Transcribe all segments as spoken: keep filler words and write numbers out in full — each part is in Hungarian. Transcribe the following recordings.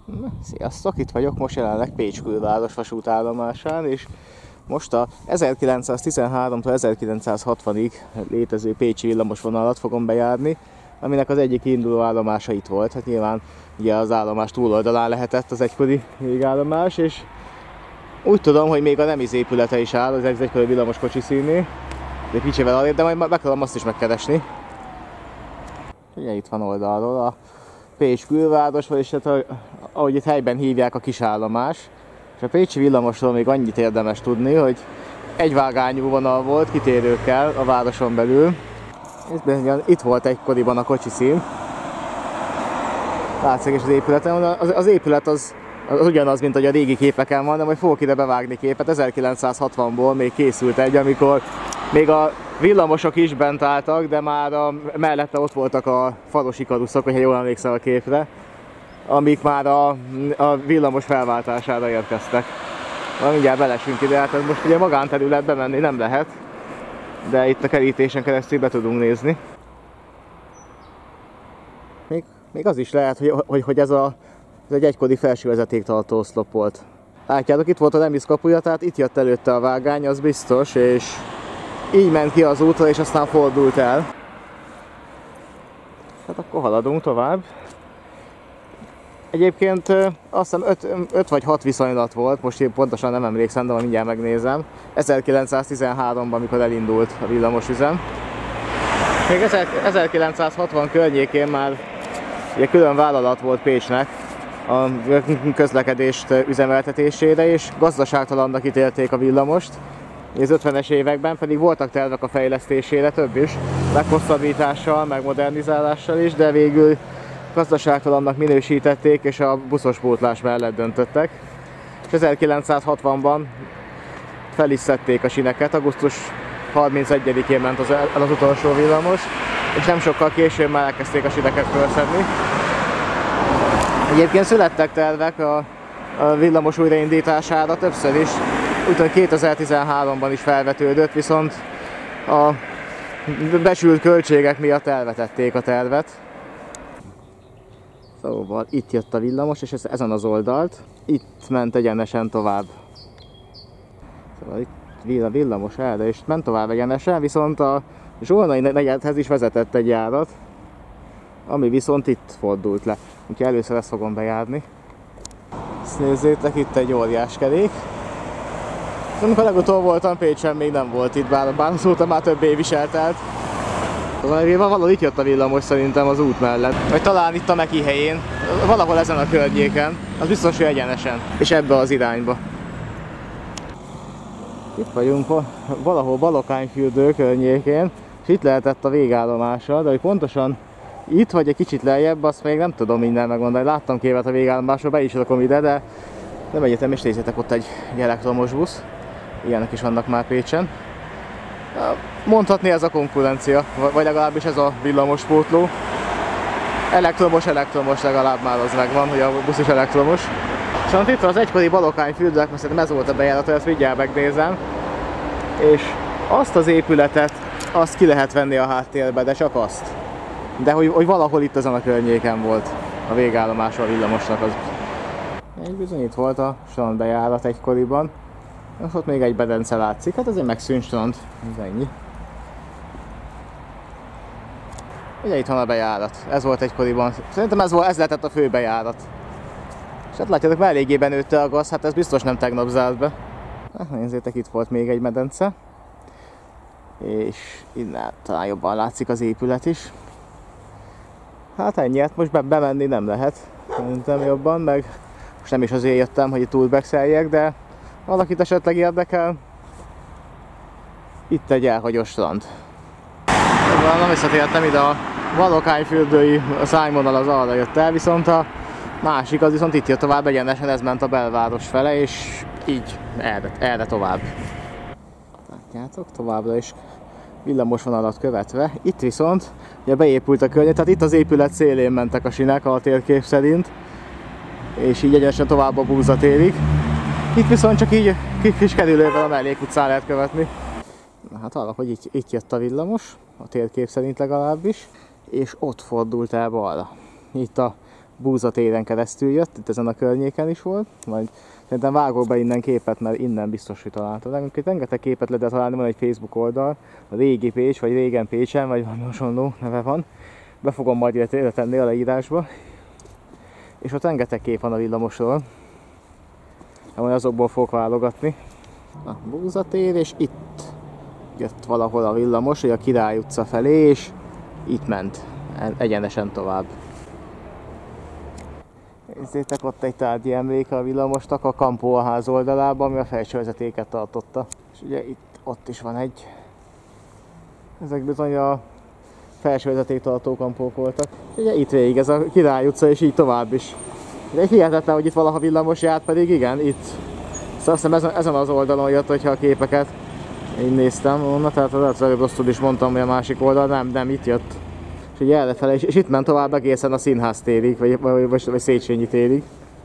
Sziasztok, itt vagyok most jelenleg Pécs külváros vasútállomásán, és most a ezerkilencszáztizenháromtól ezerkilencszázhatvanig létező pécsi villamosvonalat fogom bejárni, aminek az egyik induló állomása itt volt. Hát nyilván ugye az állomás túloldalán lehetett az egykori végállomás, és úgy tudom, hogy még a Nemis épülete is áll, az egykori villamoskocsi színnél, de kicsivel alébb, de majd meg akarom azt is megkeresni. Ugye itt van oldalról a Pécs külváros, vagyis hát, ahogy itt helyben hívják, a kisállomás. És a pécsi villamosról még annyit érdemes tudni, hogy egyvágányú vonal volt kitérőkkel a városon belül. Itt volt egykoriban a kocsiszín. Látszik is az épületen. Az, az épület az, az ugyanaz, mint hogy a régi képeken van, de majd fogok ide bevágni képet. ezerkilencszázhatvanból még készült egy, amikor még a villamosok is bent álltak, de már a, mellette ott voltak a farosi karuszok, hogyha jól emlékszel a képre, amik már a, a villamos felváltására érkeztek. Na, mindjárt belesünk ide, hát most ugye magánterületbe menni nem lehet, de itt a kerítésen keresztül be tudunk nézni. Még, még az is lehet, hogy, hogy, hogy ez, a, ez egy egykori felső vezetéktartó oszlop volt. Látjátok, itt volt a Nemis kapuja, tehát itt jött előtte a vágány, az biztos, és így ment ki az útra, és aztán fordult el. Hát akkor haladunk tovább. Egyébként azt hiszem öt vagy hat viszonylat volt, most én pontosan nem emlékszem, de mindjárt megnézem. ezerkilencszáztizenháromban, amikor elindult a villamosüzem. Még ezerkilencszázhatvan környékén már egy külön vállalat volt Pécsnek a közlekedést üzemeltetésére, és gazdaságtalannak ítélték a villamost. Az ötvenes években pedig voltak tervek a fejlesztésére, több is, meghosszabbítással, meg modernizálással is, de végül gazdaságtalannak minősítették, és a buszos pótlás mellett döntöttek. És ezerkilencszázhatvanban fel is szedték a sineket, augusztus harmincegyedikén ment az, az utolsó villamos, és nem sokkal később már elkezdték a sineket felszedni. Egyébként születtek tervek a, a villamos újraindítására többször is, úgyhogy kétezer-tizenháromban is felvetődött, viszont a becsült költségek miatt elvetették a tervet. Szóval itt jött a villamos, és ez, ezen az oldalt, itt ment egyenesen tovább. Szóval itt a villamos erre, és ment tovább egyenesen, viszont a Zsolnai negyedhez is vezetett egy járat, ami viszont itt fordult le. Úgyhogy először ezt fogom bejárni. Ezt nézzétek, itt egy óriás kerék. Amikor legutóbb voltam Pécsen, még nem volt itt, bár, bár azóta már több év is eltelt. Valahol itt jött a villamos szerintem az út mellett. Vagy talán itt a Meki helyén, valahol ezen a környéken. Az biztos, hogy egyenesen. És ebbe az irányba. Itt vagyunk valahol Balokányfürdő környékén, és itt lehetett a végállomása, de hogy pontosan itt vagy egy kicsit lejjebb, azt még nem tudom minden megmondani. Láttam képet a végállomásról, be is rakom ide, de nem egyetem, és nézzétek, ott egy elektromos busz. Ilyenek is vannak már Pécsen. Mondhatni ez a konkurencia, vagy legalábbis ez a villamospótló. Elektromos, elektromos legalább már az megvan, hogy a busz is elektromos. És itt van az egykori Balokányfürdőnek, mert szerintem ez volt a bejárat, ezt mindjárt megnézem. És azt az épületet, azt ki lehet venni a háttérbe, de csak azt. De hogy, hogy valahol itt ezen a környéken volt a végállomása a villamosnak. Az. Egy bizony itt volt a strandbejárat egykoriban. És ott még egy bedence látszik, hát ez egy megszűnt strand, ez ennyi. Ugye itt van a bejárat, ez volt egykoriban, szerintem ez, volt, ez lehetett a fő bejárat. És hát látjátok, már eléggé benőtte a gaz, hát ez biztos nem tegnap zárt be. Hát nézzétek, itt volt még egy medence. És innen talán jobban látszik az épület is. Hát ennyi, hát most be bemenni nem lehet, szerintem jobban, meg most nem is azért jöttem, hogy itt túlbexeljek, de valakit esetleg érdekel, itt egy elhagyott strand. Nem visszatértem ide, a Balokányfürdői szárnyvonal az arra jött el, viszont a másik az viszont itt jött tovább egyenesen, ez ment a belváros fele, és így erre, erre tovább. Látjátok, továbbra is villamosvonalat követve. Itt viszont ugye beépült a környezet, tehát itt az épület szélén mentek a sinek a térkép szerint, és így egyenesen tovább a Búza térig. Itt viszont csak így kis kerülővel a mellékutcán lehet követni. Na hát valahogy itt, itt jött a villamos, a térkép szerint legalábbis, és ott fordult el balra. Itt a Búza téren keresztül jött, itt ezen a környéken is volt, majd szerintem vágok be innen képet, mert innen biztos, hogy találtad. Rengeteg képet lehet találni, van egy Facebook oldal, a régi Pécs, vagy régen Pécsen, vagy valami hasonló neve van. Be fogom majd ide tenni a leírásba. És ott rengeteg kép van a villamosról. Majd azokból fogok válogatni. A Búza tér, és itt jött valahol a villamos, hogy a Király utca felé, és itt ment egyenesen tovább. Nézzétek, ott egy tárgyi emléke a villamosnak a Kampó a ház oldalában, ami a felső vezetéket tartotta. És ugye itt, ott is van egy. Ezek bizony a felső vezetéktartó kampók voltak. Ugye itt végig ez a Király utca, és így tovább is. De hihetetlen, hogy itt valaha villamos járt, pedig igen, itt. Szóval azt hiszem ezen, ezen az oldalon jött, hogyha a képeket én néztem volna, tehát az előbb rosszul is mondtam, hogy a másik oldal, nem, nem, itt jött. És ugye errefele, és, és itt ment tovább egészen a Színház térig, vagy, vagy, vagy, vagy Széchenyi térig.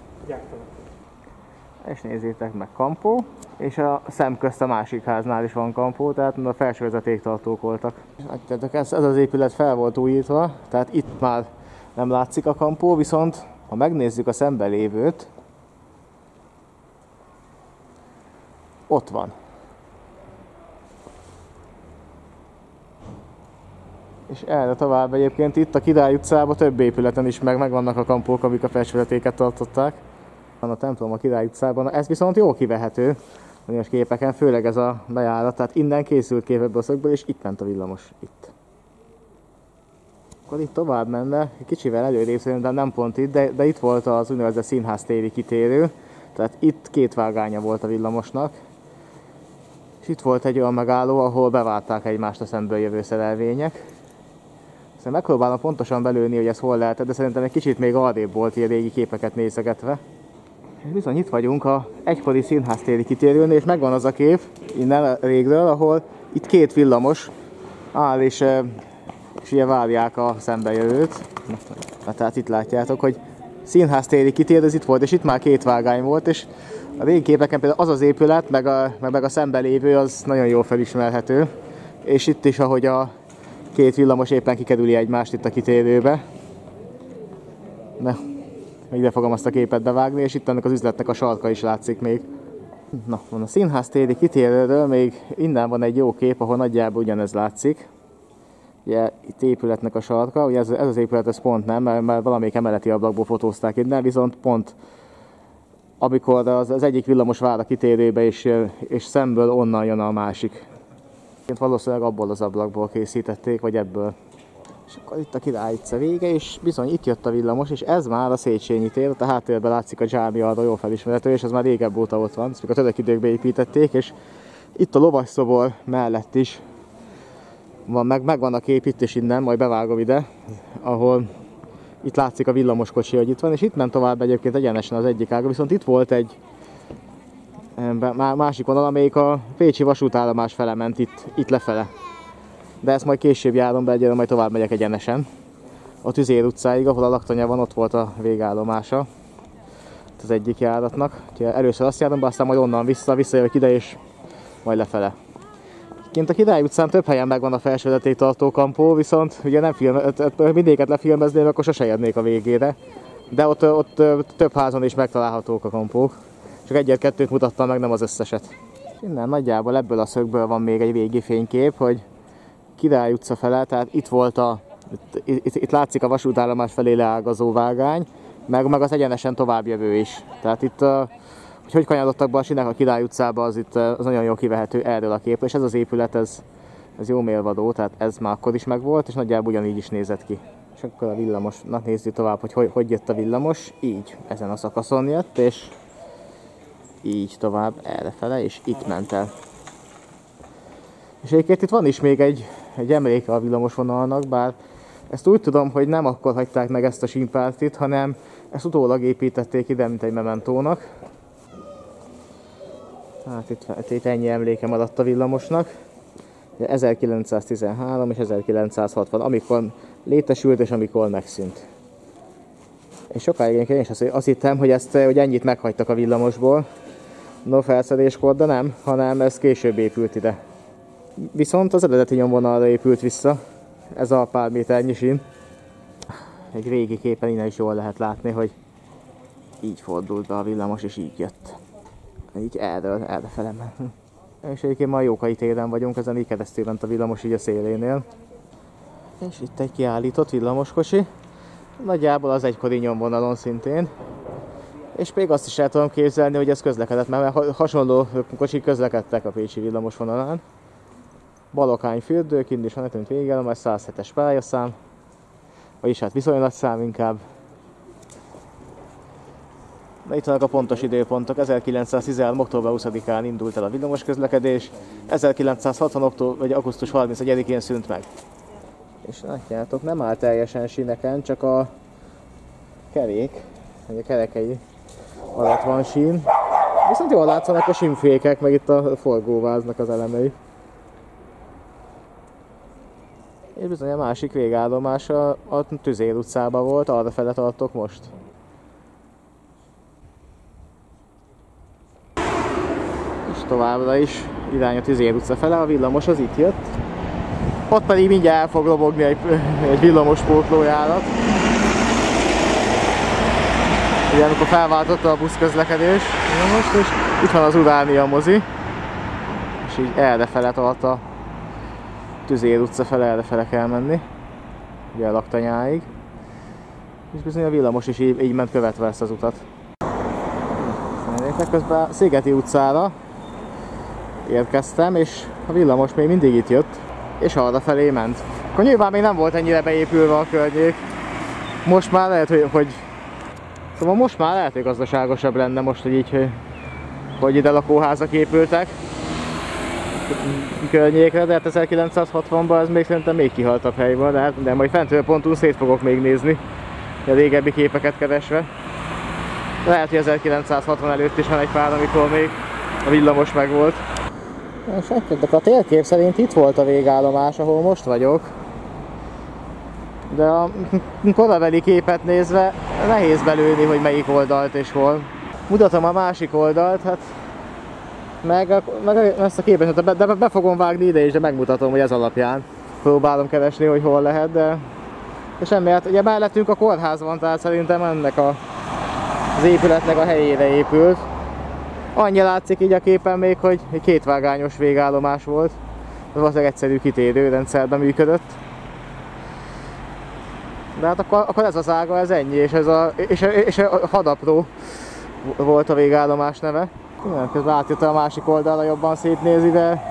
És nézzétek meg, Kampó, és a szemközt a másik háznál is van Kampó, tehát a felső vezetéktartók voltak. Ez, ez az épület fel volt újítva, tehát itt már nem látszik a Kampó, viszont ha megnézzük a szemben lévőt, ott van. És erre tovább egyébként itt a Király utcában több épületen is meg megvannak a kampók, amik a felsővezetéket tartották. Van a templom a Király utcában, ez viszont jól kivehető bizonyos képeken, főleg ez a bejárat, tehát innen készült kép ebből a szögből, és itt ment a villamos, itt. Akkor itt tovább menne, kicsivel előrébb szerintem nem pont itt, de, de itt volt az úgynevezett Színház téri kitérő, tehát itt két vágánya volt a villamosnak. És itt volt egy olyan megálló, ahol bevárták egymást a szemből jövő szerelvények. Aztán megpróbálom pontosan belőni, hogy ez hol lehetett, de szerintem egy kicsit még arrébb volt ilyen régi képeket nézegetve. És bizony itt vagyunk a egykori Színház téri kitérőnél, és megvan az a kép innen régről, ahol itt két villamos áll, és, és ugye várják a szembejövőt. Na, tehát itt látjátok, hogy Színház téri kitérő, ez itt volt, és itt már két vágány volt, és a régi képeken például az az épület, meg a, meg, meg a szemben lévő, az nagyon jól felismerhető. És itt is, ahogy a két villamos éppen kikerüli egymást itt a kitérőbe. Na, ide fogom azt a képet bevágni, és itt ennek az üzletnek a sarka is látszik még. Na, van a Színház téri kitérőről még innen van egy jó kép, ahol nagyjából ugyanez látszik. Ugye itt épületnek a sarka, ugye ez, ez az épület ez pont nem, mert, mert valamelyik emeleti ablakból fotózták innen, viszont pont amikor az, az egyik villamos vár a kitérőbe, és, és szemből onnan jön a másik. Valószínűleg abból az ablakból készítették, vagy ebből. És akkor itt a Király utca vége, és bizony itt jött a villamos, és ez már a Széchenyi tér, a háttérben látszik a dzsámia, arra jól felismerhető, és ez már régebb óta ott van, ezt még a török időkbe építették, és itt a lovasszobor mellett is van, meg, megvan a kép itt és innen, majd bevágom ide, ahol itt látszik a villamoskocsi, hogy itt van, és itt ment tovább egyébként egyenesen az egyik ága, viszont itt volt egy másik vonal, amelyik a pécsi vasútállomás fele ment itt, itt lefele. De ezt majd később járom be, egyre majd tovább megyek egyenesen. A Tüzér utcáig, ahol a laktanya van, ott volt a végállomása az egyik járatnak. Úgyhogy először azt járom be, aztán majd onnan vissza, visszajövök ide és majd lefele. Kint a Király utcán több helyen megvan a felsővezetéktartó kampó, viszont ugye nem film, mindéket lefilmezném, akkor sose érnék a végére. De ott, ott több házon is megtalálhatók a kampók. Csak egyet-kettőt mutattam meg, nem az összeset. Innen nagyjából ebből a szögből van még egy régi fénykép, hogy Király utca fele, tehát itt volt a, itt, itt, itt látszik a vasútállomás felé leágazó vágány, meg, meg az egyenesen továbbjövő is. Tehát itt, hogy hogy kanyarodtak be a sinek a Király utcába, az itt az nagyon jól kivehető erről a képről, és ez az épület, ez, ez jó mélvadó, tehát ez már akkor is megvolt, és nagyjából ugyanígy is nézett ki. És akkor a villamos, na nézzük tovább, hogy, hogy hogy jött a villamos, így ezen a szakaszon jött, és így tovább errefele, és itt ment el. És egyébként itt van is még egy, egy emléke a villamosvonalnak, bár ezt úgy tudom, hogy nem akkor hagyták meg ezt a sínpártit, hanem ezt utólag építették ide, mint egy mementónak. Hát itt, itt ennyi emléke maradt a villamosnak. ezerkilencszáztizenhárom és ezerkilencszázhatvan, amikor létesült és amikor megszűnt. És sokáig én is azt, azt hittem, hogy, ezt, hogy ennyit meghagytak a villamosból. No felszedéskor, de nem, hanem ez később épült ide. Viszont az eredeti nyomvonalra épült vissza, ez a pár méternyi sín. egy régi képen innen is jól lehet látni, hogy így fordult be a villamos, és így jött. Így erről, errefele ment. És egyébként ma a Jókai téren vagyunk, ezen így keresztül ment a villamos így a szélénél. És itt egy kiállított villamoskocsi. Nagyjából az egykori nyomvonalon szintén. És még azt is el tudom képzelni, hogy ez közlekedett, mert hasonló kocsik közlekedtek a pécsi villamos vonalán. Balokányfürdő, kint is van nekünk végállomás, száz hetes pályaszám. Vagyis hát viszonylatszám inkább. Na, itt vannak a pontos időpontok. ezerkilencszáztizenhárom. október huszadikán indult el a villamos közlekedés, ezerkilencszázhatvan. október, vagy augusztus harmincegyedikén szűnt meg. És látjátok, nem áll teljesen síneken, csak a kerék, vagy a kerekei alatt van sín. Viszont jól látszanak a sínfékek, meg itt a forgóváznak az elemei. És bizony a másik végállomás a, a Tüzér utcában volt, arra fele tartok most. És továbbra is irány a Tüzér utca fele, a villamos az itt jött. Ott pedig mindjárt el fog lobogni egy, egy villamos pótlójárat. Ugye amikor felváltotta a buszközlekedés, most, és itt van az Uránia mozi. És így errefele tart a Tüzér utca fele, errefele kell menni. Ugye a Laktanyáig. És bizony a villamos is így, így ment követve ezt az utat. Közben a Szigeti utcára érkeztem, és a villamos még mindig itt jött, és arra felé ment. Akkor nyilván még nem volt ennyire beépülve a környék. Most már lehet, hogy... hogy szóval most már lehet, hogy gazdaságosabb lenne most, hogy így, hogy, hogy ide lakóházak épültek környékre, de hát ezerkilencszázhatvanban ez még szerintem még kihaltabb hely van, de, de majd fentről ponton szét fogok még nézni a régebbi képeket keresve. Lehet, hogy ezerkilencszázhatvan előtt is van egy pár, amikor még a villamos megvolt. És a térkép szerint itt volt a végállomás, ahol most vagyok. De a korabeli képet nézve nehéz belőni, hogy melyik oldalt és hol. Mutatom a másik oldalt, hát meg, meg ezt a képet, de be, be fogom vágni ide is, de megmutatom, hogy ez alapján próbálom keresni, hogy hol lehet, de, de semmi, hát ugye mellettünk a kórház van, tehát szerintem ennek a, az épületnek a helyére épült. Annyi látszik így a képen még, hogy egy kétvágányos végállomás volt. Ez valószínűleg egyszerű kitérőrendszerben működött. De hát akkor, akkor ez az ága, ez ennyi, és, ez a, és, és a Hadapró volt a végállomás neve. Igen, közben átjött a másik oldalra jobban szétnézi, de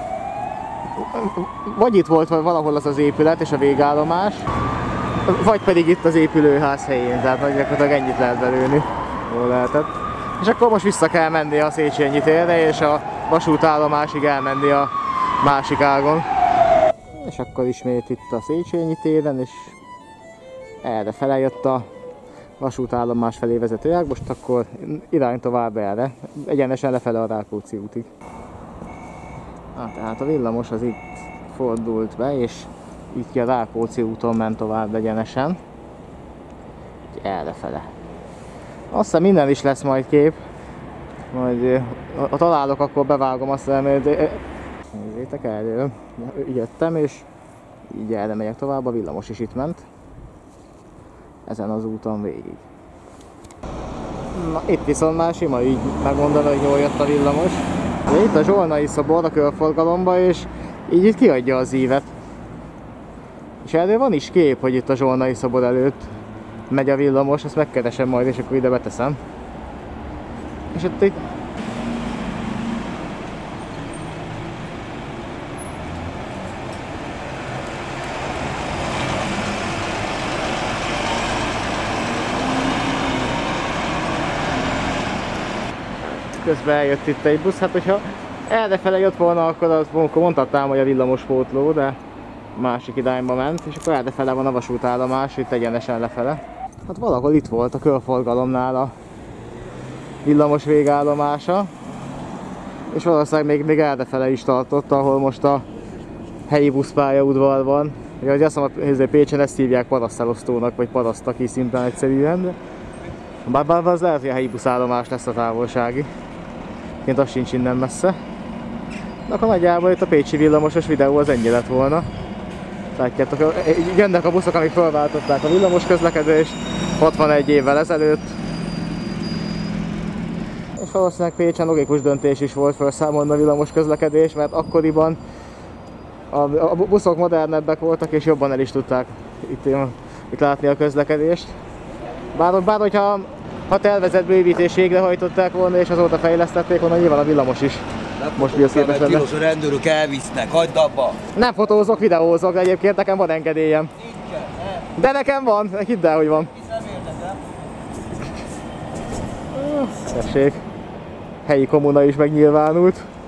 vagy itt volt vagy valahol az az épület és a végállomás, vagy pedig itt az épülőház helyén, tehát nagyjából ennyit lehet belőni. Jól lehetett. És akkor most vissza kell menni a Széchenyi térre, és a vasútállomásig elmenni a másik ágon. És akkor ismét itt a Széchenyi téren, és erre fele jött a vasútállomás felé vezető ág, most akkor irány tovább erre, egyenesen lefele a Rákóczi útig. Ah, tehát a villamos az itt fordult be, és itt ki a Rákóczi úton ment tovább egyenesen, erre fele. Azt hiszem minden is lesz majd kép, majd ha találok, akkor bevágom azt el, mert nézzétek, erről jöttem, és így erre megyek tovább, a villamos is itt ment. Ezen az úton végig. Na, itt viszont már sima így megmondani, hogy jól jött a villamos. De itt a Zsolnai szobor a körforgalomba, és így itt kiadja az ívet. És erről van is kép, hogy itt a Zsolnai szobor előtt megy a villamos, ezt megkeresem majd, és akkor ide beteszem. És ott itt... közben eljött itt egy busz, hát hogyha errefele jött volna, akkor, az, akkor mondhatnám, hogy a villamos pótló, de másik irányba ment, és akkor errefele van a vasútállomás, itt egyenesen lefele. Hát valahol itt volt a körforgalomnál a villamos végállomása, és valószínűleg még, még errefele is tartott, ahol most a helyi buszpályaudvar van. Ugye, azt mondom, hogy Pécsen ezt hívják parasztelosztónak, vagy parasztaki szinten egyszerűen, de bár, bár az lehet, hogy a helyi buszállomás lesz a távolsági. Ként az sincs innen messze. De akkor nagyjából itt a pécsi villamosos videó az ennyi lett volna. Látjátok, jönnek a buszok, amik felváltották a villamos közlekedést hatvanegy évvel ezelőtt. És valószínűleg Pécsen logikus döntés is volt felszámolni a villamos közlekedést, mert akkoriban a, a buszok modernebbek voltak és jobban el is tudták itt, itt látni a közlekedést. Bár, bár hogyha ha tervezett bővítés végrehajtották volna és azóta fejlesztették volna, nyilván a villamos is nem most vízképes lenne. Tilos, a rendőrök elvisznek, hagyd abba! Nem fotózok, videózok, egyébként nekem van engedélyem. Nincsen, ne. De nekem van, hidd el, hogy van. Nem érdekel. Tessék, helyi kommuna is megnyilvánult.